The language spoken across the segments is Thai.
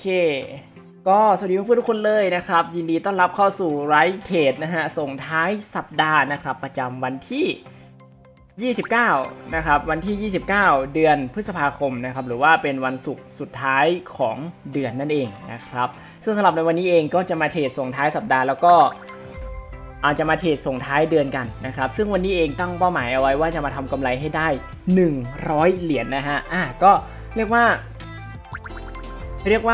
ก็สวัสดีเพื่อนทุกคนเลยนะครับยินดีต้อนรับเข้าสู่ไลฟ์เทรดนะฮะส่งท้ายสัปดาห์นะครับประจำวันที่29นะครับวันที่29เดือนพฤษภาคมนะครับหรือว่าเป็นวันศุกร์สุดท้ายของเดือนนั่นเองนะครับซึ่งสำหรับในวันนี้เองก็จะมาเทรดส่งท้ายสัปดาห์แล้วก็อาจจะมาเทรดส่งท้ายเดือนกันนะครับซึ่งวันนี้เองตั้งเป้าหมายเอาไว้ว่าจะมาทำกำไรให้ได้100เหรียญนะฮะก็เรียกว่าไม่ได้เรียก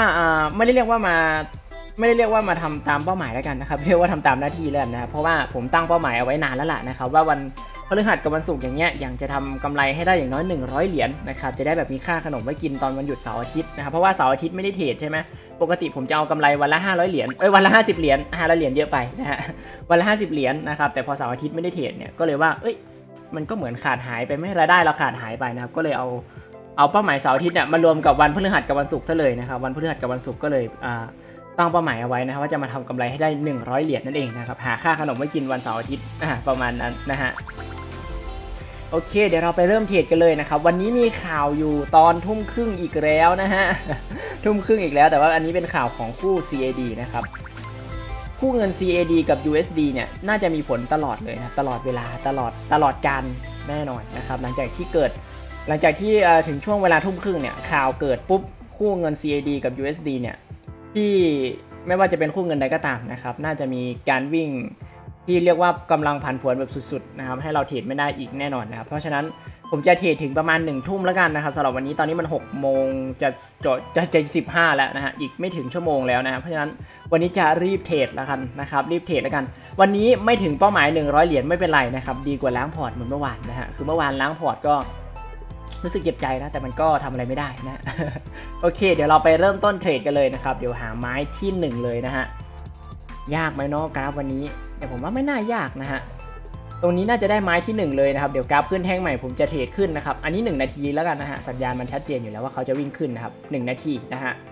ว่ามาทำตามเป้าหมายแล้วกันนะครับเรียกว่าทำตามหน้าที่แล้วนะเพราะว่าผมตั้งเป้าหมายเอาไว้นานแล้วล่ะนะครับว่าวันพฤหัสกับวันศุกร์อย่างเงี้ยอย่างจะทำกำไรให้ได้อย่างน้อย100เหรียญนะครับจะได้แบบมีค่าขนมไว้กินตอนวันหยุดเสาร์อาทิตย์นะครับเพราะว่าเสาร์อาทิตย์ไม่ได้เทรดใช่ไหมปกติผมจะเอากำไรวันละ500เหรียญวันละ50เหรียญ500เหรียญเยอะไปนะฮะวันละ50เหรียญนะครับแต่พอเสาร์อาทิตย์ไม่ได้เทรดเนี่ยก็เลยว่ามันก็เหมือนขาดหายไปไม่รายได้เราขาดหายไปนะครับก็เลยเอาเป้าหมายเสาร์อาทิตย์เนี่ยมารวมกับวันพฤหัสกับวันศุกร์ซะเลยนะครับวันพฤหัสกับวันศุกร์ก็เลยตั้งเป้าหมายเอาไว้นะครับว่าจะมาทำกำไรให้ได้100เหรียญนั่นเองนะครับหาค่าขนมไว้กินวันเสาร์อาทิตย์ประมาณนั้นนะฮะโอเคเดี๋ยวเราไปเริ่มเทรดกันเลยนะครับวันนี้มีข่าวอยู่ตอนทุ่มครึ่งอีกแล้วนะฮะทุ่มครึ่งอีกแล้วแต่ว่าอันนี้เป็นข่าวของคู่ CAD นะครับคู่เงิน CAD กับ USD เนี่ยน่าจะมีผลตลอดเลยนะตลอดเวลาตลอดการแน่นอนนะครับหลังจากที่ถึงช่วงเวลาทุ่มครึ่งเนี่ยข่าวเกิดปุ๊บคู่เงิน CAD กับ USD เนี่ยที่ไม่ว่าจะเป็นคู่เงินใดก็ตามนะครับน่าจะมีการวิ่งที่เรียกว่ากำลังผันผวนแบบสุดๆนะครับให้เราเทรดไม่ได้อีกแน่นอนนะครับเพราะฉะนั้นผมจะเทรดถึงประมาณ1 ทุ่มแล้วกันนะครับสำหรับวันนี้ตอนนี้มัน6 โมงจะ15แล้วนะฮะอีกไม่ถึงชั่วโมงแล้วนะเพราะฉะนั้นวันนี้จะรีบเทรดแล้วกันนะครับรีบเทรดแล้วกันวันนี้ไม่ถึงเป้าหมาย100เหรียญไม่เป็นไรนะครับดีกว่าล้างพอร์ตเหมือนเมื่อวานนะฮะคือเมื่อวานล้างพอร์ตก็รู้สึกเจ็บใจนะแต่มันก็ทำอะไรไม่ได้นะโอเคเดี๋ยวเราไปเริ่มต้นเทรดกันเลยนะครับเดี๋ยวหาไม้ที่1เลยนะฮะยากไหมเนาะกราฟวันนี้แต่ผมว่าไม่น่ายากนะฮะตรงนี้น่าจะได้ไม้ที่1เลยนะครับเดี๋ยวกราฟขึ้นแท่งใหม่ผมจะเทรดขึ้นนะครับอันนี้1นาทีแล้วกันนะฮะสัญญาณมันชัดเจนอยู่แล้วว่าเขาจะวิ่งขึ้นนะครับ1นาทีนะฮะ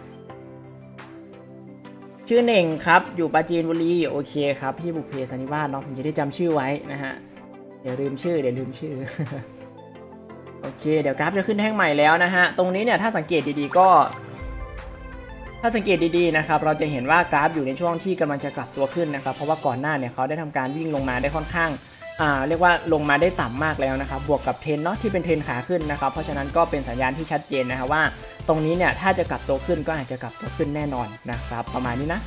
ชื่อเน่งครับอยู่ปราจีนบุรีโอเคครับพี่บุพเพสันนิวาสเนาะผมจะได้จำชื่อไว้นะฮะเดี๋ยวลืมชื่อโอเคเดี๋ยวกราฟจะขึ้นแท่งใหม่แล้วนะฮะตรงนี้เนี่ยถ้าสังเกตดีๆนะครับเราจะเห็นว่ากราฟอยู่ในช่วงที่กำลังจะกลับตัวขึ้นนะครับเพราะว่าก่อนหน้าเนี่ยเขาได้ทำการวิ่งลงมาได้ค่อนข้างเรียกว่าลงมาได้ต่ำมากแล้วนะครับบวกกับเทรนเนาะที่เป็นเทรนขาขึ้นนะครับเพราะฉะนั้นก็เป็นสัญญาณที่ชัดเจนนะครับว่าตรงนี้เนี่ยถ้าจะกลับตัวขึ้นก็อาจจะกลับตัวขึ้นแน่นอนนะครับประมาณนี้นะ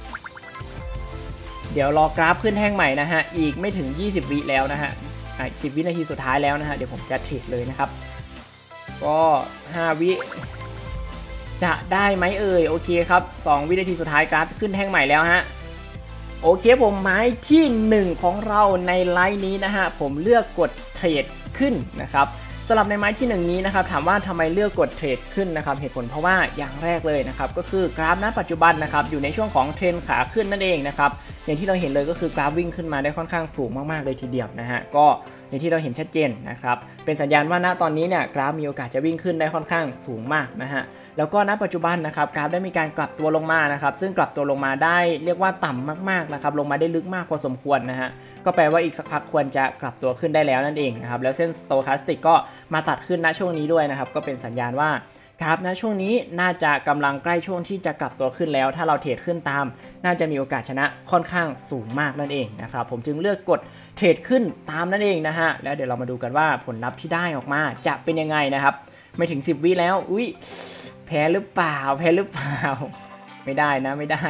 เดี๋ยวรอกราฟขึ้นแท่งใหม่นะฮะอีกไม่ถึง20วิแล้วนะฮะ10 วินาทีสุดท้ายแล้วนะฮะเดี๋ยวผมจะเทรดเลยนะครับก็5 วิจะได้ไหมโอเคครับ2 วินาทีสุดท้ายกราฟขึ้นแท่งใหม่แล้วฮะโอเคผมไม้ที่1ของเราในไลน์นี้นะฮะผมเลือกกดเทรดขึ้นนะครับสำหรับในไม้ที่1นี้นะครับถามว่าทำไมเลือกกดเทรดขึ้นนะครับเหตุผลเพราะว่าอย่างแรกเลยนะครับก็คือกราฟณปัจจุบันนะครับอยู่ในช่วงของเทรนขาขึ้นนั่นเองนะครับอย่างที่เราเห็นเลยก็คือกราฟวิ่งขึ้นมาได้ค่อนข้างสูงมากๆเลยทีเดียวนะฮะก็อย่างที่เราเห็นชัดเจนนะครับเป็นสัญญาณว่าณตอนนี้เนี่ยกราฟมีโอกาสจะวิ่งขึ้นได้ค่อนข้างสูงมากนะฮะแล้วก็ณปัจจุบันนะครับกราฟได้มีการกลับตัวลงมานะครับซึ่งกลับตัวลงมาได้เรียกว่าต่ำมากๆนะครับลงมาได้ลึกมากพอสมควรนะฮะก็แปลว่าอีกสักพักควรจะกลับตัวขึ้นได้แล้วนั่นเองนะครับแล้วเส้น Stochastic ก็มาตัดขึ้นณช่วงนี้ด้วยนะครับก็เป็นสัญญาณว่าครับณช่วงนี้น่าจะกำลังใกล้ช่วงที่จะกลับตัวขึ้นแล้วถ้าเราเทรดขึ้นตามน่าจะมีโอกาสชนะค่อนข้างสูงมากนั่นเองนะครับผมจึงเลือกกดเทรดขึ้นตามนั่นเองนะฮะแล้วเดี๋ยวเรามาดูกันว่าผลลัพธ์ที่ได้ออกมาจะเป็นยังไงนะครับไม่ถึง10 วิแล้วแพ้หรือเปล่าไม่ได้นะไม่ได้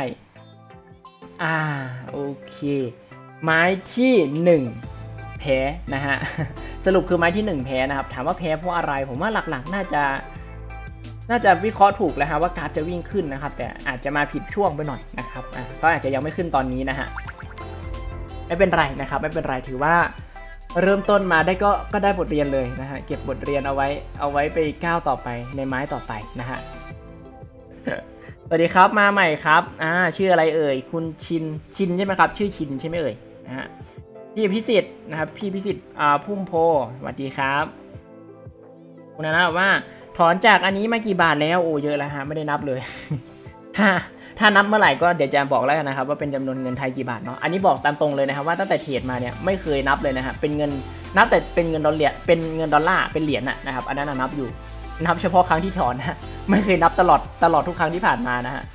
โอเคไม้ที่1แพ้นะฮะสรุปคือไม้ที่1แพ้นะครับถามว่าแพ้เพราะอะไรผมว่าหลักๆน่าจะวิเคราะห์ถูกแล้วฮะว่ากราฟจะวิ่งขึ้นนะครับแต่อาจจะมาผิดช่วงไปหน่อยนะครับก็อาจจะยังไม่ขึ้นตอนนี้นะฮะไม่เป็นไรนะครับไม่เป็นไรถือว่าเริ่มต้นมาได้ก็ได้บทเรียนเลยนะฮะเก็บบทเรียนเอาไว้ไปก้าวต่อไปในไม้ต่อไปนะฮะสวัสดีครับมาใหม่ครับชื่ออะไรคุณชินใช่ไหมครับชื่อชินใช่ไหมนะฮะพี่พิสิทธิ์นะครับพี่พิสิทธิ์พุ่มโพสวัสดีครับคุณนะว่าถอนจากอันนี้มากี่บาทแล้วเยอะแล้วฮะไม่ได้นับเลยถ้านับเมื่อไหร่ก็เดี๋ยวจะบอกแล้วนะครับว่าเป็นจำนวนเงินไทยกี่บาทเนาะอันนี้บอกตามตรงเลยนะครับว่าตั้งแต่เทรดมาเนี่ยไม่เคยนับเลยนะฮะเป็นเงินนับแต่เป็นเงินดอลลาร์เป็นเหรียญนะครับอันนั้นนับอยู่นับเฉพาะครั้งที่ถอนนะไม่เคยนับตลอดทุกครั้งที่ผ่านมานะฮะ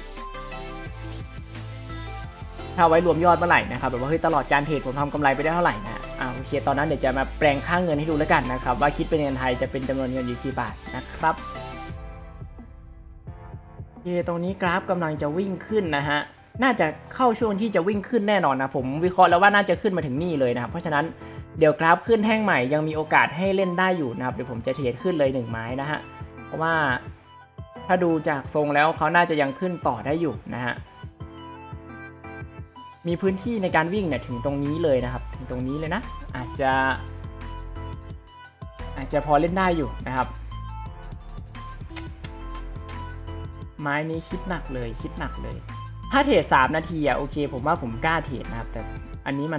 ถ้าไว้รวมยอดเมื่อไหร่นะครับแบบว่าเฮ้ยตลอดการเทรดผมทำกำไรไปได้เท่าไหร่นะโอเคตอนนั้นเดี๋ยวจะมาแปลงค่าเงินให้ดูแล้วกันนะครับว่าคิดเป็นเงินไทยจะเป็นจำนวนเงินอยู่กี่บาทนะครับโอเคตรงนี้กราฟกำลังจะวิ่งขึ้นนะฮะน่าจะเข้าช่วงที่จะวิ่งขึ้นแน่นอนนะผมวิเคราะห์แล้วว่าน่าจะขึ้นมาถึงนี่เลยนะครับเพราะฉะนั้นเดี๋ยวกราฟขึ้นแท่งใหม่ยังมีโอกาสให้เล่นได้อยู่นะครับเดี๋ยวผมจะเทรดขึ้นเลย1ไม้นะฮะเพราะว่าถ้าดูจากทรงแล้วเขาน่าจะยังขึ้นต่อได้อยู่นะฮะมีพื้นที่ในการวิ่งเนี่ยถึงตรงนี้เลยนะครับถึงตรงนี้เลยนะอาจจะพอเล่นได้อยู่นะครับไม้นี้คิดหนักเลยถ้าเทรด3นาทีโอเคผมว่าผมกล้าเทรดนะครับแต่อันนี้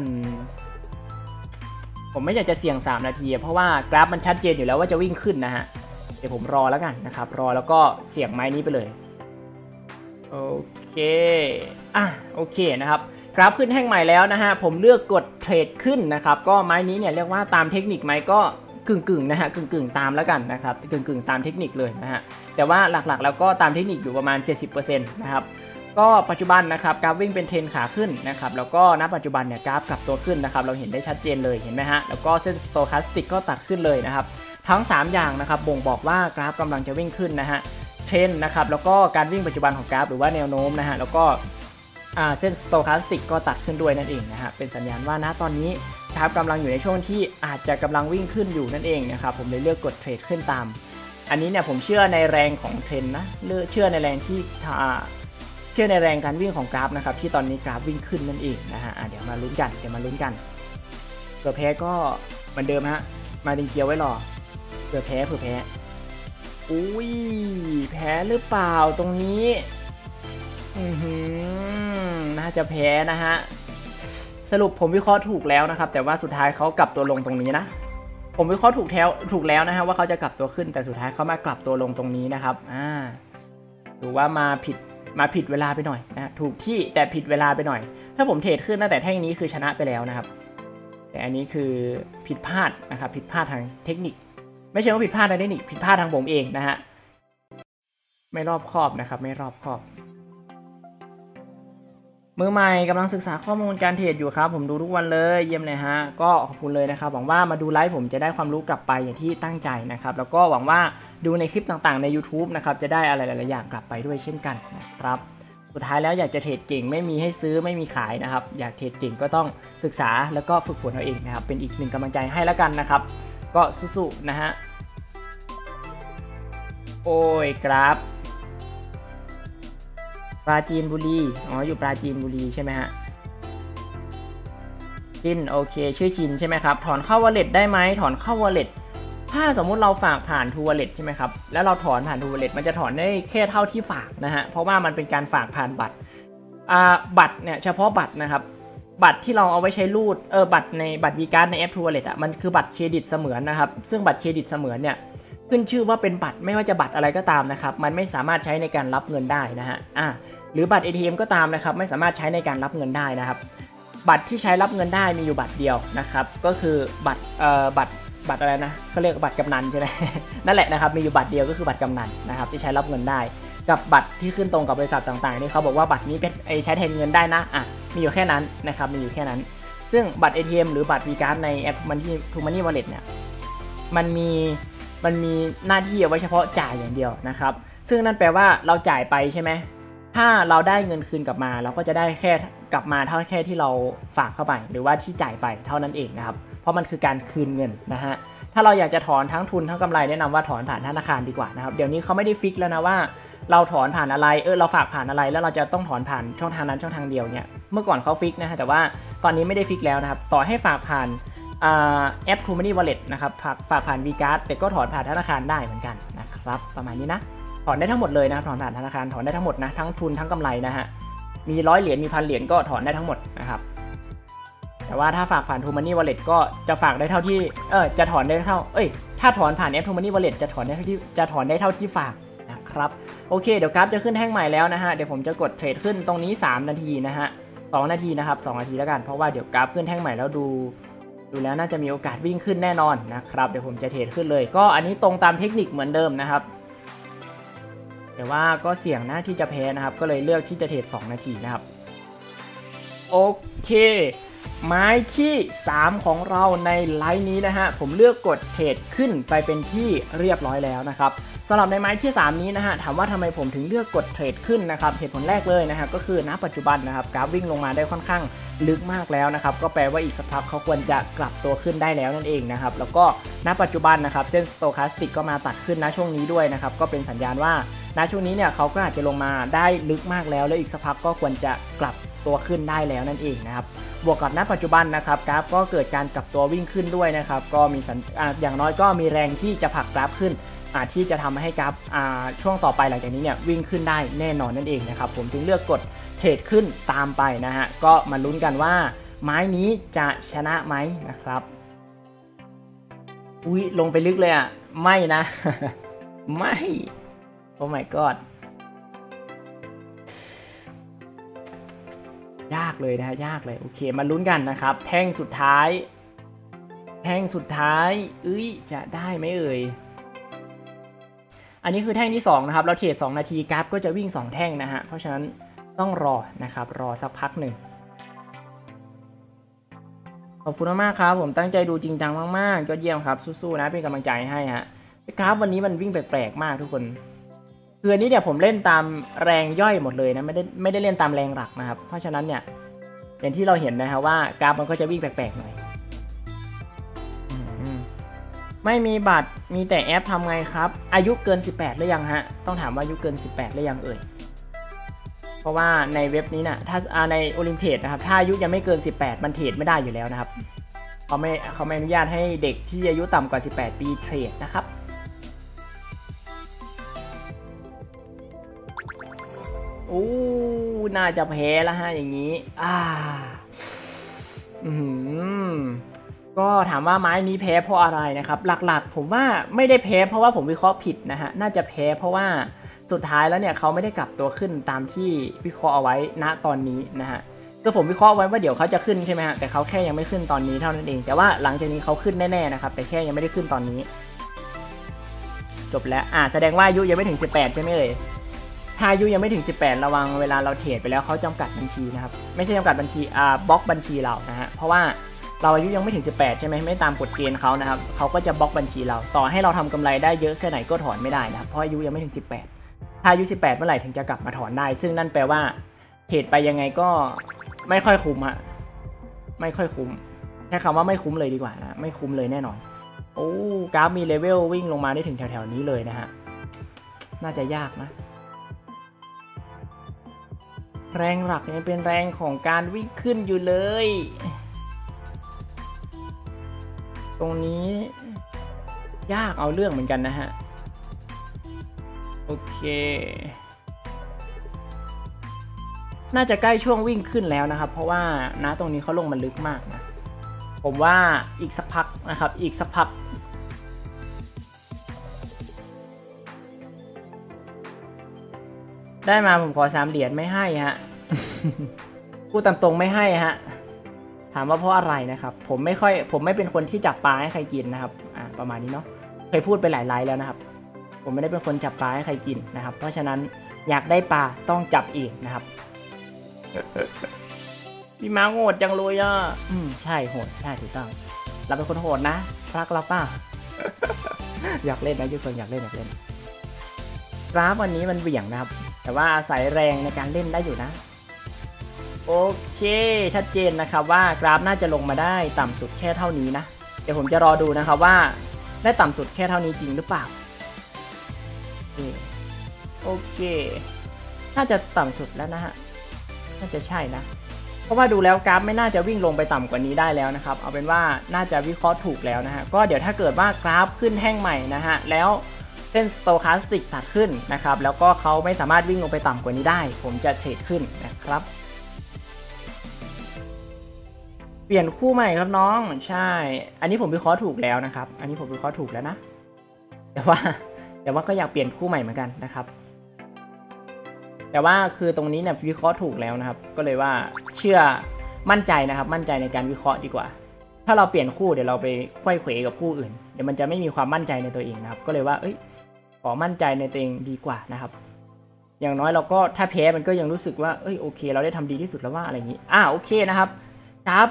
ผมไม่อยากจะเสี่ยง3นาทีเพราะว่ากราฟมันชัดเจนอยู่แล้วว่าจะวิ่งขึ้นนะฮะเดี๋ยวผมรอแล้วกันนะครับรอแล้วก็เสี่ยงไม้นี้ไปเลยโอเคโอเคนะครับกราฟขึ้นแท่งใหม่แล้วนะฮะผมเลือกกดเทรดขึ้นนะครับก็ไม้นี้เนี่ยเรียกว่าตามเทคนิคไหมก็กึ่งนะฮะกึ่งตามแล้วกันนะครับกึ่งตามเทคนิคเลยนะฮะแต่ว่าหลักๆแล้วก็ตามเทคนิคอยู่ประมาณ 70% นะครับก็ปัจจุบันนะครับกราฟวิ่งเป็นเทรนขาขึ้นนะครับแล้วก็ณปัจจุบันเนี่ยกราฟกลับตัวขึ้นนะครับเราเห็นได้ชัดเจนเลยเห็นไหมฮะแล้วก็เส้นสโตแคสติกก็ตัดขึ้นเลยนะครับทั้ง3อย่างนะครับบ่งบอกว่ากราฟกำลังจะวิ่งขึ้นนะฮะเทรนนะครับแล้วก็การวิ่งปัจจุบันของกราฟหรือว่าแนวโน้มนะฮะแล้วก็เส้นสโตแคสติกก็ตัดขึ้นด้วยนั่นเองนะฮะเป็นสัญญาณว่าณตอนนี้กราฟกำลังอยู่ในช่วงที่อาจจะกำลังวิ่งขึ้นอยู่นั่นเองนะครับผมเลยเลือกกดเทรดขึ้นตามอันนี้เนี่ยผมเชื่อในแรงของเทรนนะเชื่อในแรงที่เชื่อในแรงการวิ่งของกราฟนะครับที่ตอนนี้กราฟวิ่งขึ้นนั่นเองนะฮะเดี๋ยวมาลุ้นกันเผื่อแพ้ก็เหมือนเดิมฮะมาดึงเกียวไว้รอเผื่อแพ้อุ้ยแพ้หรือเปล่าตรงนี้น่าจะแพ้นะฮะสรุปผมวิเคราะห์ถูกแล้วนะครับแต่ว่าสุดท้ายเขากลับตัวลงตรงนี้นะผมวิเคราะห์ถูกแล้วนะฮะว่าเขาจะกลับตัวขึ้นแต่สุดท้ายเขามากลับตัวลงตรงนี้นะครับดูว่ามาผิดเวลาไปหน่อยนะถูกที่แต่ผิดเวลาไปหน่อยถ้าผมเทรดขึ้นตั้งแต่แท่งนี้คือชนะไปแล้วนะครับแต่อันนี้คือผิดพลาดนะครับผิดพลาดทางเทคนิคไม่ใช่ว่าผิดพลาดทางเทคนิคผิดพลาดทางผมเองนะฮะไม่รอบคอบนะครับไม่รอบคอบมือใหม่กำลังศึกษาข้อมูลการเทรดอยู่ครับผมดูทุกวันเลยเยี่ยมเลยฮะก็ขอบคุณเลยนะครับหวังว่ามาดูไลฟ์ผมจะได้ความรู้กลับไปอย่างที่ตั้งใจนะครับแล้วก็หวังว่าดูในคลิปต่างๆใน YouTube นะครับจะได้อะไรหลายๆอย่างกลับไปด้วยเช่นกันนะครับสุดท้ายแล้วอยากจะเทรดเก่งไม่มีให้ซื้อไม่มีขายนะครับอยากเทรดเก่งก็ต้องศึกษาแล้วก็ฝึกฝนเอาเองนะครับเป็นอีกหนึ่งกำลังใจให้แล้วกันนะครับก็สู้ๆนะฮะโอ้ยกราฟปราจีนบุรีอยู่ปราจีนบุรีใช่ไหมฮะชินโอเคชื่อชินใช่ไหมครับถอนเข้า wallet ได้ไหมถอนเข้า wallet ถ้าสมมุติเราฝากผ่าน True Wallet ใช่ไหมครับแล้วเราถอนผ่าน True Wallet มันจะถอนได้แค่เท่าที่ฝากนะฮะเพราะว่ามันเป็นการฝากผ่านบัตรบัตรเนี่ยเฉพาะบัตรนะครับบัตรที่เราเอาไว้ใช้รูดบัตรในบัตร V-Card ในแอป True Wallet มันคือบัตรเครดิตเสมือนนะครับซึ่งบัตรเครดิตเสมือนเนี่ยขึ้นชื่อว่าเป็นบัตรไม่ว่าจะบัตรอะไรก็ตามนะครับมันไม่สามารถใช้ในการรับเงินได้นะฮะหรือบัตร ATM ก็ตามนะครับไม่สามารถใช้ในการรับเงินได้นะครับบัตรที่ใช้รับเงินได้มีอยู่บัตรเดียวนะครับก็คือบัตรอะไรนะเขาเรียกบัตรกำนันใช่ไหม นั่นแหละนะครับมีอยู่บัตรเดียวก็คือบัตรกำนันนะครับที่ใช้รับเงินได้กับบัตรที่ขึ้นตรงกับบริษัทต่างๆนี่เขาบอกว่าบัตรนี้เป็นใช้แทนเงินได้นะมีอยู่แค่นั้นนะครับมีอยู่แค่นั้นซึ่งบัตร ATM หรือบัตร V-Card ในแอป True Money Wallet เนี่ยมันมีหน้าที่เอาไว้เฉพาะจ่ายอย่างเดียวนะครับซึ่งนั่นแปลว่าเราจ่ายไปใช่ไหมถ้าเราได้เงินคืนกลับมาเราก็จะได้แค่กลับมาเท่าแค่ที่เราฝากเข้าไปหรือว่าที่จ่ายไปเท่านั้นเองนะครับเพราะมันคือการคืนเงินนะฮะถ้าเราอยากจะถอนทั้งทุนทั้งกำไรแนะนำว่าถอนผ่านธนาคารดีกว่านะครับเดี๋ยวนี้เขาไม่ได้ฟิกแล้วนะว่าเราถอนผ่านอะไรเราฝากผ่านอะไรแล้วเราจะต้องถอนผ่านช่องทางนั้นช่องทางเดียวเนี่ยเมื่อก่อนเขาฟิกนะฮะแต่ว่าตอนนี้ไม่ได้ฟิกแล้วนะครับต่อให้ฝากผ่านแอป True Money Wallet นะครับฝากผ่าน V-Card แต่ก็ถอนผ่านธนาคารได้เหมือนกันนะครับประมาณนี้นะถอนได้ทั้งหมดเลยนะถอนผ่านธนาคารถอนได้ทั้งหมดนะทั้งทุนทั้งกำไรนะฮะมี100 เหรียญมี1,000 เหรียญก็ถอนได้ทั้งหมดนะครับแต่ว่าถ้าฝากผ่าน True Money Wallet ก็จะฝากได้เท่าที่จะถอนได้เท่าถ้าถอนผ่านแอป True Money Wallet จะถอนได้เท่าที่ฝากนะครับโอเคเดี๋ยวกราฟจะขึ้นแท่งใหม่แล้วนะฮะเดี๋ยวผมจะกดเทรดขึ้นตรงนี้3นาทีนะฮะ2นาทีนะครับ2นาทีแล้วกันเพราะว่าเดี๋ยวกราฟขึ้นแท่งใหม่แล้วดูดูแล้วน่าจะมีโอกาสวิ่งขึ้นแน่นอนนะครับเดี๋ยวผมจะเทรดขึ้นเลยก็อันนี้ตรงตามเทคนิคเหมือนเดิมนะครับแต่ว่าก็เสี่ยงนะที่จะแพ้นะครับก็เลยเลือกที่จะเทรด2นาทีนะครับโอเคไม้ที่3ของเราในไลน์นี้นะฮะผมเลือกกดเทรดขึ้นไปเป็นที่เรียบร้อยแล้วนะครับสำหรับในไม้ที่3นี้นะฮะถามว่าทำไมผมถึงเลือกกดเทรดขึ้นนะครับเหตุผลแรกเลยนะฮะก็คือณปัจจุบันนะครับกราฟวิ่งลงมาได้ค่อนข้างลึกมากแล้วนะครับก็แปลว่าอีกสักพักเขาควรจะกลับตัวขึ้นได้แล้วนั่นเองนะครับแล้วก็ณปัจจุบันนะครับเส้นสโตแคสติกก็มาตัดขึ้นณช่วงนี้ด้วยนะครับก็เป็นสัญญาณว่าณช่วงนี้เนี่ยเขาก็อาจจะลงมาได้ลึกมากแล้วอีกสักพักก็ควรจะกลับตัวขึ้นได้แล้วนั่นเองนะครับบวกกับณปัจจุบันนะครับกราฟก็เกิดการกลับตัววิ่งขึ้นด้วยนะครับก็มีอย่างน้อยก็มีแรงที่จะผลักกราฟขึ้นที่จะทำให้กราฟช่วงต่อไปหลังจากนี้เนี่ยวิ่งขึ้นได้แน่นอนนั่นเองนะครับผมจึงเลือกกดเทรดขึ้นตามไปนะฮะก็มาลุ้นกันว่าไม้นี้จะชนะไหมนะครับอุ้ยลงไปลึกเลยอ่ะไม่นะ ไม่โอ้ my god ยากเลยนะฮะยากเลยโอเคมาลุ้นกันนะครับแท่งสุดท้ายจะได้ไหมเอ่ยอันนี้คือแท่งที่2นะครับเราเทรด2นาทีกราฟก็จะวิ่ง2แท่งนะฮะเพราะฉะนั้นต้องรอนะครับรอสักพักหนึ่งขอบคุณมากครับผมตั้งใจดูจริงจังมากๆก็เยี่ยมครับสู้ๆนะเป็นกำลังใจให้ฮะกราฟวันนี้มันวิ่งแปลกๆมากทุกคนคืออันนี้เนี่ยผมเล่นตามแรงย่อยหมดเลยนะไม่ได้เล่นตามแรงหลักนะครับเพราะฉะนั้นเนี่ยอย่างที่เราเห็นนะครับว่ากราฟมันก็จะวิ่งแปลกๆหน่อยไม่มีบัตรมีแต่แอปทำไงครับอายุเกิน18หรือยังฮะต้องถามว่าอายุเกิน18หรือยังเอ่ยเพราะว่าในเว็บนี้นะถ้าในโอลิมเทรดนะครับถ้าอายุยังไม่เกิน18มันเทรดไม่ได้อยู่แล้วนะครับเขาไม่อนุญาตให้เด็กที่อายุต่ำกว่า18ปีเทรดนะครับน่าจะแพ้แล้วฮะอย่างนี้ก็ถามว่าไม้นี้แพ้เพราะอะไรนะครับหลักๆผมว่าไม่ได้แพ้เพราะว่าผมวิเคราะห์ผิดนะฮะน่าจะแพ้เพราะว่าสุดท้ายแล้วเนี่ยเขาไม่ได้กลับตัวขึ้นตามที่วิเคราะห์เอาไว้ณตอนนี้นะฮะคือผมวิเคราะห์ไว้ว่าเดี๋ยวเขาจะขึ้นใช่ไหมฮะแต่เขาแค่ยังไม่ขึ้นตอนนี้เท่านั้นเองแต่ว่าหลังจากนี้เขาขึ้นแน่ๆนะครับแต่แค่ยังไม่ได้ขึ้นตอนนี้จบแล้วแสดงว่าอายุยังไม่ถึง18ใช่ไหมเลยถ้าอายุยังไม่ถึง18ระวังเวลาเราเทรดไปแล้วเขาจำกัดบัญชีนะครับไม่ใช่จำกัดบัญชีบล็อกบัญชีเรานะฮะเพราะว่าเราอายุยังไม่ถึง18ใช่ไหมไม่ตามกฎเกณฑ์เขานะครับเขาก็จะบล็อกบัญชีเราต่อให้เราทำกำไรได้เยอะแค่ไหนก็ถอนไม่ได้นะครับเพราะอายุยังไม่ถึง18ถ้าอายุ18เมื่อไหร่ถึงจะกลับมาถอนได้ซึ่งนั่นแปลว่าเทรดไปยังไงก็ไม่ค่อยคุ้มฮะไม่ค่อยคุ้มแค่คำว่าไม่คุ้มเลยดีกว่านะไม่คุ้มเลยแน่นอนกราฟมีเลเวลวิ่งลงมาได้ถึงแถวๆนี้เลยนะฮะน่าจะยากนะแรงหลักยังเป็นแรงของการวิ่งขึ้นอยู่เลยตรงนี้ยากเอาเรื่องเหมือนกันนะฮะโอเคน่าจะใกล้ช่วงวิ่งขึ้นแล้วนะครับเพราะว่าตรงนี้เขาลงมาลึกมากนะผมว่าอีกสักพักนะครับอีกสักพักได้มาผมขอ3เหรียญไม่ให้ฮะ พูดตามตรงไม่ให้ฮะถามว่าเพราะอะไรนะครับผมไม่เป็นคนที่จับปลาให้ใครกินนะครับประมาณนี้เนาะเคยพูดไปหลายไลฟ์แล้วนะครับผมไม่ได้เป็นคนจับปลาให้ใครกินนะครับเพราะฉะนั้นอยากได้ปลาต้องจับเองนะครับ พี่ม้าโหดจังเลยใช่โหดใช่ถูกต้องเราเป็นคนโหดนะรักเราป่ะ อยากเล่นนะทุกคนอยากเล่นกราฟวันนี้มันเหวี่ยงนะครับแต่ว่าอาศัยแรงในการเล่นได้อยู่นะโอเคชัดเจนนะครับว่ากราฟน่าจะลงมาได้ต่ำสุดแค่เท่านี้นะเดี๋ยวผมจะรอดูนะครับว่าได้ต่ำสุดแค่เท่านี้จริงหรือเปล่าโอเคน่าจะต่ำสุดแล้วนะฮะน่าจะใช่นะเพราะว่าดูแล้วกราฟไม่น่าจะวิ่งลงไปต่ำกว่านี้ได้แล้วนะครับเอาเป็นว่าน่าจะวิเคราะห์ถูกแล้วนะฮะก็เดี๋ยวถ้าเกิดว่ากราฟขึ้นแท่งใหม่นะฮะแล้วเส้นสโตแคสติกตัดขึ้นนะครับแล้วก็เขาไม่สามารถวิ่งลงไปต่ำกว่านี้ได้ผมจะเทรดขึ้นนะครับเปลี่ยนคู่ใหม่ครับน้องใช่อันนี้ผมวิเคราะห์ถูกแล้วนะครับอันนี้ผมวิเคราะห์ถูกแล้วนะแต่ว่าก็อยากเปลี่ยนคู่ใหม่เหมือนกันนะครับแต่ว่าคือตรงนี้เนี่ยวิเคราะห์ถูกแล้วนะครับก็เลยว่ามั่นใจนะครับมั่นใจในการวิเคราะห์ดีกว่าถ้าเราเปลี่ยนคู่เดี๋ยวเราไปไขว้เขวกับคู่อื่นเดี๋ยวมันจะไม่มีความมั่นใจในตัวเองนะครับก็เลยว่าขอมั่นใจในตัวเองดีกว่านะครับอย่างน้อยเราก็ถ้าแพ้มันก็ยังรู้สึกว่าโอเคเราได้ทำดีที่สุดแล้วว่าอะไรอย่างนี้โอเคนะครับครับ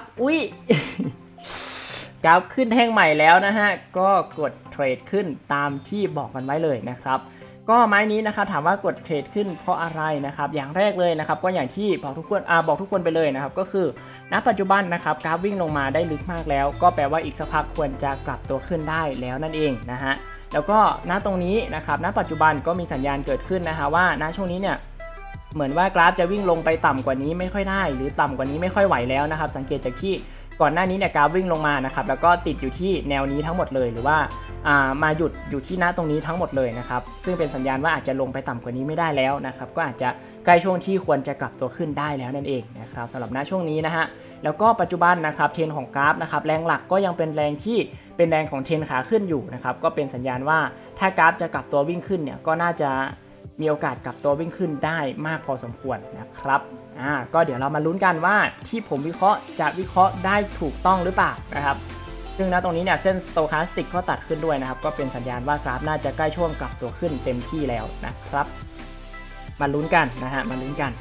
กราฟขึ้นแท่งใหม่แล้วนะฮะก็กดเทรดขึ้นตามที่บอกกันไว้เลยนะครับก็ไม้นี้นะครับถามว่ากดเทรดขึ้นเพราะอะไรนะครับอย่างแรกเลยนะครับก็อย่างที่บอกทุกคนไปเลยนะครับก็คือณปัจจุบันนะครับกราฟวิ่งลงมาได้ลึกมากแล้วก็แปลว่าอีกสักพักควรจะกลับตัวขึ้นได้แล้วนั่นเองนะฮะแล้วก็ณตรงนี้นะครับณปัจจุบันก็มีสัญญาณเกิดขึ้นนะฮะว่าณช่วงนี้เนี่ยเหมือนว่ากราฟจะวิ่งลงไปต่ำกว่านี้ไม่ค่อยได้หรือต่ำกว่านี้ไม่ค่อยไหวแล้วนะครับสังเกตจากที่ก่อนหน้านี้เนี่ยกราฟวิ่งลงมานะครับแล้วก็ติดอยู่ที่แนวนี้ทั้งหมดเลยหรือว่ามาหยุดอยู่ที่หน้าตรงนี้ทั้งหมดเลยนะครับซึ่งเป็นสัญญาณว่าอาจจะลงไปต่ำกว่านี้ไม่ได้แล้วนะครับก็อาจจะใกล้ช่วงที่ควรจะกลับตัวขึ้นได้แล้วนั่นเองนะครับสำหรับณช่วงนี้นะฮะแล้วก็ปัจจุบันนะครับเทรนของกราฟนะครับแรงหลักก็ยังเป็นแรงที่เป็นแรงของเทรนขาขึ้นอยู่นะครับก็เป็นสัญญาณว่าถ้ากราฟจะกลับตัววิ่งขึ้นเนี่ยก็น่าจะมีโอกาสกลับตัววิ่งขึ้นได้มากพอสมควรนะครับก็เดี๋ยวเรามาลุ้นกันว่าที่ผมวิเคราะห์จะวิเคราะห์ได้ถูกต้องหรือเปล่านะครับซึ่งณตรงนี้เนี่ยเส้น Stochastic ก็ตัดขึ้นด้วยนะครับก็เป็นสัญญาณว่ากราฟน่าจะใกล้ช่วงกลับตัวขึ้นเต็มที่แล้วนะครับมาลุ้นกันนะฮะมาลุ้นกัน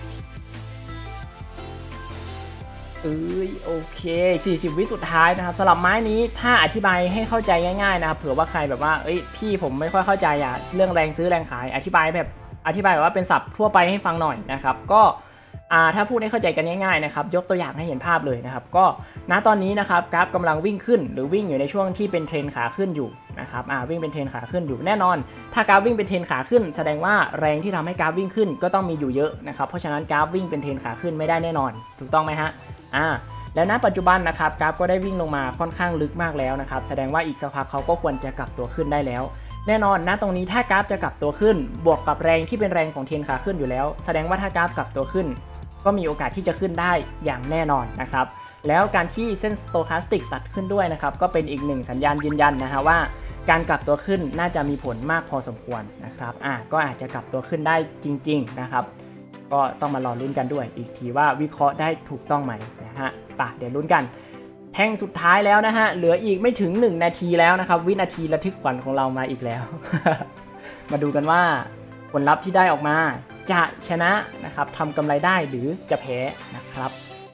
โอเค40วิสุดท้ายนะครับสำหรับไม้นี้ถ้าอธิบายให้เข้าใจง่ายๆนะครับเผื่อว่าใครแบบว่าพี่ผมไม่ค่อยเข้าใจเรื่องแรงซื้อแรงขายอธิบายแบบว่าเป็นศัพท์ทั่วไปให้ฟังหน่อยนะครับก็ถ้าพูดให้เข้าใจกันง่ายๆนะครับยกตัวอย่างให้เห็นภาพเลยนะครับก็ณตอนนี้นะครับกราฟกำลังวิ่งขึ้นหรือวิ่งอยู่ในช่วงที่เป็นเทรนขาขึ้นอยู่นะครับวิ่งเป็นเทรนขาขึ้นอยู่แน่นอนถ้ากราฟวิ่งเป็นเทรนขาขึ้นแสดงว่าแรงที่ทำให้กราฟวิ่งขึ้นก็ต้องมีอยู่เยอะนะครับเพราะฉะนั้นกราฟวิ่งเป็นเทรนขาขึ้นไม่ได้แน่นอนถูกต้องไหมฮะแล้วณปัจจุบันนะครับกราฟก็ได้วิ่งลงมาค่อนข้างลึกมากแล้วนะครับแสดงว่าอีกสักพักเขาก็ควรจะกลับตัวขึ้นได้แล้วแน่นอนณตรงนี้ถ้ากราฟจะกลับตัวขึ้นบวกกับแรงที่เป็นแรงของเทรนขาขึ้นอยู่แล้วแสดงว่าถ้ากราฟกลับตัวขึ้นก็มีโอกาสที่จะขึ้นได้อย่างแน่นอนนะครับแล้วการที่เส้น Stochastic ตัดขึ้นด้วยนะครับก็เป็นอีกหนึ่งสัญญาณยืนยันนะฮะว่าการกลับตัวขึ้นน่าจะมีผลมากพอสมควรนะครับก็อาจจะกลับตัวขึ้นได้จริงๆนะครับก็ต้องมารอลุ้นกันด้วยอีกทีว่าวิเคราะห์ได้ถูกต้องไหมนะฮะเดี๋ยวลุ้นกันแท่งสุดท้ายแล้วนะฮะเหลืออีกไม่ถึง1นาทีแล้วนะครับวินาทีระทึกขวัญของเรามาอีกแล้ว มาดูกันว่าผลลัพธ์ที่ได้ออกมาจะชนะนะครับทำกำไรได้หรือจะแพ้นะครับ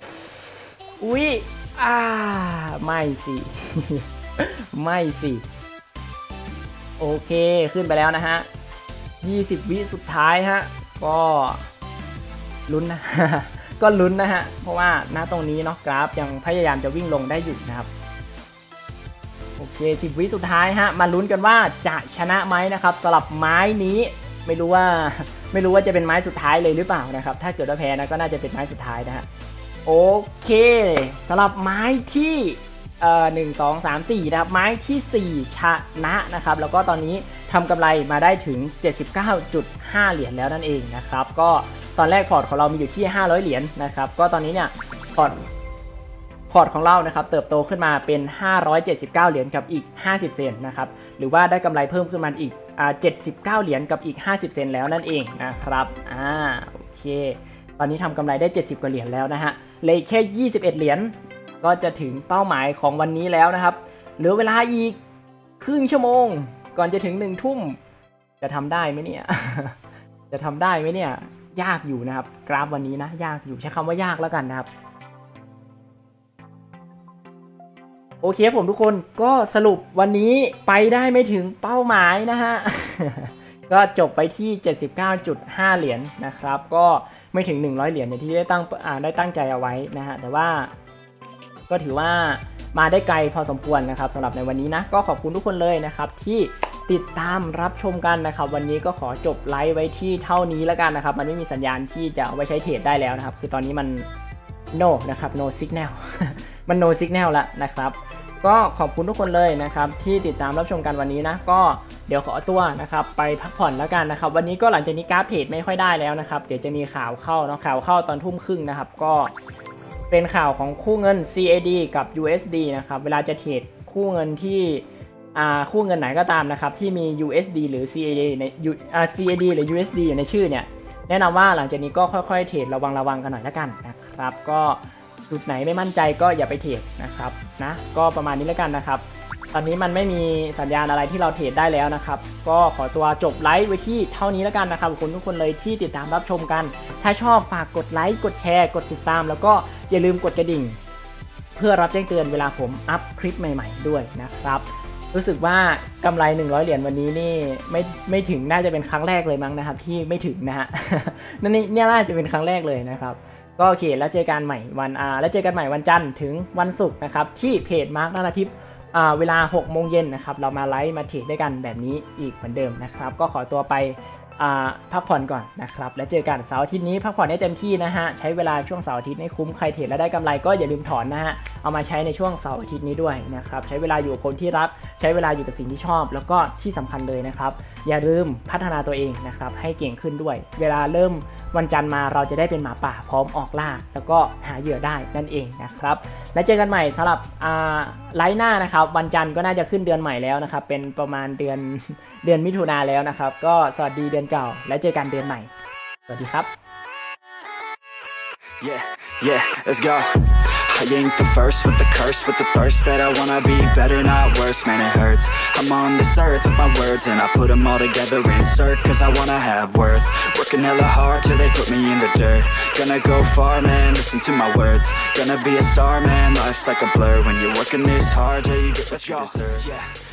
ไม่สิ ไม่สิโอเคขึ้นไปแล้วนะฮะ20วิสุดท้ายฮะก็ลุ้นนะ ก็ลุ้นนะฮะเพราะว่าณตรงนี้เนาะกราฟยังพยายามจะวิ่งลงได้อยู่นะครับโอเค10วิสุดท้ายฮะมาลุ้นกันว่าจะชนะไหมนะครับสำหรับไม้นี้ไม่รู้ว่าจะเป็นไม้สุดท้ายเลยหรือเปล่านะครับถ้าเกิดว่าแพ้นะก็น่าจะเป็นไม้สุดท้ายนะฮะโอเคสำหรับไม้ที่1 2 3 4นะครับไม้ที่4ชนะนะครับแล้วก็ตอนนี้ทำกำไรมาได้ถึง 79.5 เหรียญแล้วนั่นเองนะครับก็ตอนแรกพอร์ตของเรามีอยู่ที่500เหรียญนะครับก็ตอนนี้เนี่ยพอร์ตของเรานะครับเติบโตขึ้นมาเป็น579เหรียญกับอีก50เซนต์นะครับหรือว่าได้กำไรเพิ่มขึ้นมาอีก79เหรียญกับอีก50เซนต์แล้วนั่นเองนะครับโอเคตอนนี้ทำกำไรได้70กว่าเหรียญแล้วนะฮะเลยแค่21เหรียญก็จะถึงเป้าหมายของวันนี้แล้วนะครับเหลือเวลาอีกครึ่งชั่วโมงก่อนจะถึง1 ทุ่มจะทำได้ไหมเนี่ย จะทำได้ไหมเนี่ยยากอยู่นะครับกราฟวันนี้นะยากอยู่ใช้คำว่ายากแล้วกันนะครับโอเคผมทุกคนก็สรุปวันนี้ไปได้ไม่ถึงเป้าหมายนะฮะ ก็จบไปที่ 79.5 เหรียญนะครับก็ไม่ถึง100เหรียญที่ได้ตั้งใจเอาไว้นะฮะแต่ว่าก็ถือว่ามาได้ไกลพอสมควรนะครับสำหรับในวันนี้นะก็ขอบคุณทุกคนเลยนะครับที่ติดตามรับชมกันนะครับวันนี้ก็ขอจบไลฟ์ไว้ที่เท่านี้แล้วกันนะครับมันไม่มีสัญญาณที่จะเอาไว้ใช้เทรดได้แล้วนะครับคือตอนนี้มัน no นะครับ no signal มัน no signal ละนะครับก็ขอบคุณทุกคนเลยนะครับที่ติดตามรับชมกันวันนี้นะก็เดี๋ยวขอตัวนะครับไปพักผ่อนแล้วกันนะครับวันนี้ก็หลังจากนี้กราฟเทรดไม่ค่อยได้แล้วนะครับเดี๋ยวจะมีข่าวเข้าเนาะข่าวเข้าตอนทุ่มครึ่งนะครับก็เป็นข่าวของคู่เงิน CAD กับ USD นะครับเวลาจะเทรดคู่เงินที่คู่เงินไหนก็ตามนะครับที่มี USD หรือ CAD ในCAD หรือ USD อยู่ในชื่อเนี่ยแนะนำว่าหลังจากนี้ก็ค่อยๆเทรดระวังกันหน่อยแล้วกันนะครับก็จุดไหนไม่มั่นใจก็อย่าไปเทรดนะครับนะก็ประมาณนี้แล้วกันนะครับตอนนี้มันไม่มีสัญญาณอะไรที่เราเทรดได้แล้วนะครับก็ขอตัวจบไลฟ์ไว้ที่เท่านี้แล้วกันนะครับขอบคุณทุกคนเลยที่ติดตามรับชมกันถ้าชอบฝากกดไลค์กดแชร์กดติดตามแล้วก็อย่าลืมกดกระดิ่งเพื่อรับแจ้งเตือนเวลาผมอัพคลิปใหม่ๆด้วยนะครับรู้สึกว่ากำไร100เหรียญวันนี้นี่ไม่ถึงน่าจะเป็นครั้งแรกเลยมั้งนะครับที่ไม่ถึงนะฮะ นั่นนี่น่าจะเป็นครั้งแรกเลยนะครับก็โอเคแล้วเจอกันใหม่แล้วเจอกันใหม่วันจันทร์ถึงวันศุกร์นะครับที่เพจมาร์คนาราทิพย์เวลา 6 โมงเย็นนะครับเรามาไลฟ์มาเทรดด้วยกันแบบนี้อีกเหมือนเดิมนะครับก็ขอตัวไปพักผ่อนก่อนนะครับแล้วเจอกันเสาร์อาทิตย์นี้พักผ่อนให้เต็มที่นะฮะใช้เวลาช่วงเสาร์อาทิตย์ให้คุ้มใครเทรดแล้วได้กำไรก็อย่าลืมถอนนะฮะเอามาใช้ในช่วงเสาร์อาทิตย์นี้ด้วยนะครับใช้เวลาอยู่กับคนที่รักใช้เวลาอยู่กับสิ่งที่ชอบแล้วก็ที่สำคัญเลยนะครับอย่าลืมพัฒนาตัวเองนะครับให้เก่งขึ้นด้วยเวลาเริ่มวันจันทร์มาเราจะได้เป็นหมาป่าพร้อมออกล่าแล้วก็หาเหยื่อได้นั่นเองนะครับแล้วเจอกันใหม่สำหรับไลฟ์หน้านะครับวันจันทร์ก็น่าจะขึ้นเดือนใหม่แล้วนะครับเป็นประมาณเดือนมิถุนาแล้วนะครับก็สวัสดีเดือนเก่าและเจอกันเดือนใหม่สวัสดีครับ Yeah, let's go. I ain't the first with the curse, with the thirst that I wanna be better, not worse, man it hurts. I'm on this earth with my words and I put them all together, insert, cause I wanna have worth. Working hella hard till they put me in the dirt. Gonna go far, man, listen to my words. Gonna be a star, man, life's like a blur. When you're working this hard, yeah, you get what you deserve. Yeah.